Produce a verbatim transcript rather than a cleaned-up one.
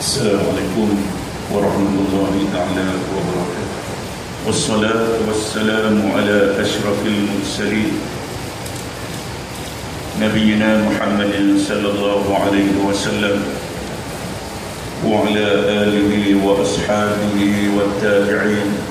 Assalamualaikum warahmatullahi ta'ala wabarakatuh. Wassalatu wassalamu ala ashrafil mursalin Nabiyyina Muhammadin sallallahu alaihi wasallam wa ala alihi wa ashabihi wa tabi'in